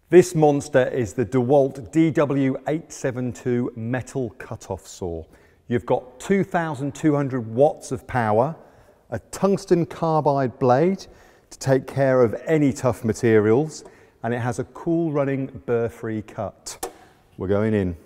This monster is the DeWalt DW872 metal cut-off saw. You've got 2,200 watts of power, a tungsten carbide blade to take care of any tough materials, and it has a cool running burr-free cut. We're going in.